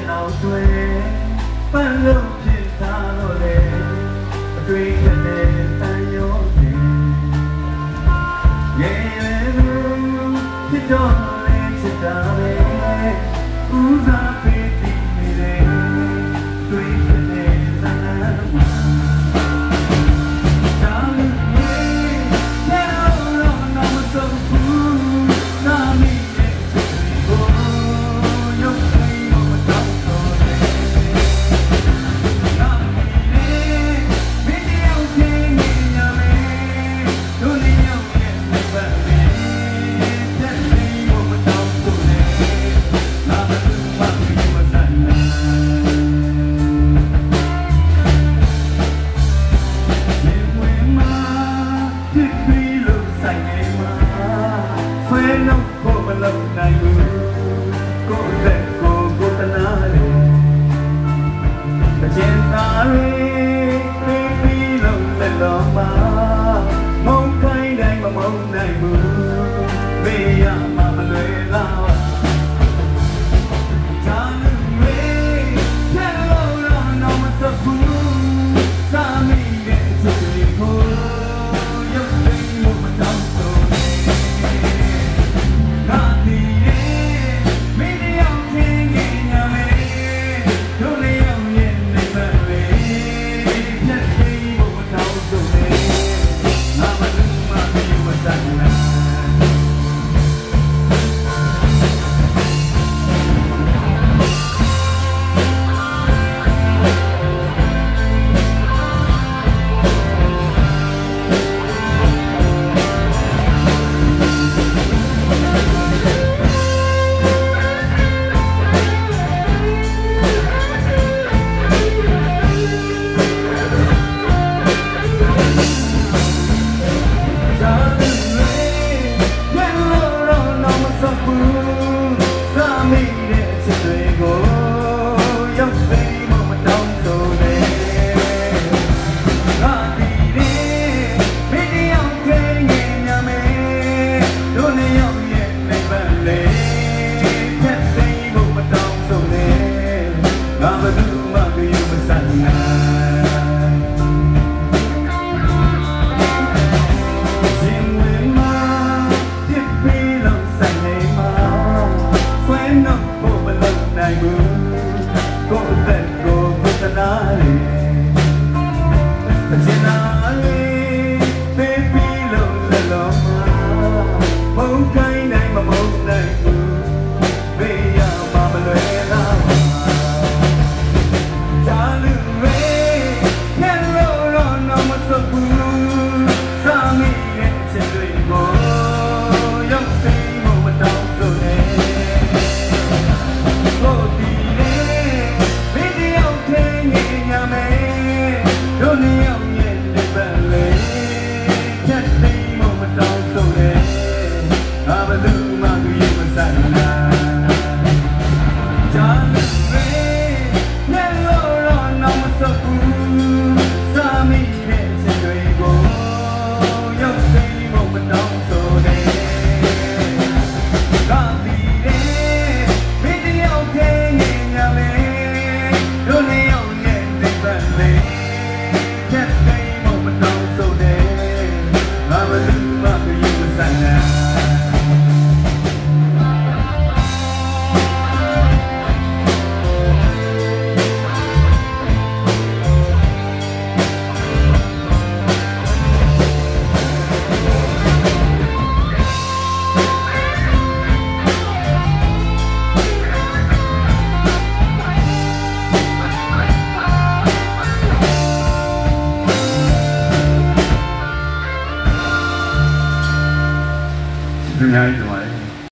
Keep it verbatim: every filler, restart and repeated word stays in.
နောက်တွင်ပန်းလို့ဖြစ်ထားလို့လေအတွေ့အကြုံနဲ့တန်ရုံးတင်ရေရဲလို့ဖြစ်တော့လေချစ်တာပဲဦးစားပေးတည်နေတယ်တွေ့တဲ့ဇာတ်လမ်းမှာနိုင်ဘူးကိုယ်သက်ကိုကိုယ်တနာလေအကျဉ်းသားတွေပြီးပြီးလုံးလက်တော်မှာမုန်းခိုင်းတိုင်းမမုန်းနိုင်ဘူးမေးရမှာမလွယ်လားသာလူတွေထက်လို့တော့မစဘူးစာမိရဲ့ချစ်တွေကိုရုပ်သိမ်းမှုမတောင်းဆိုI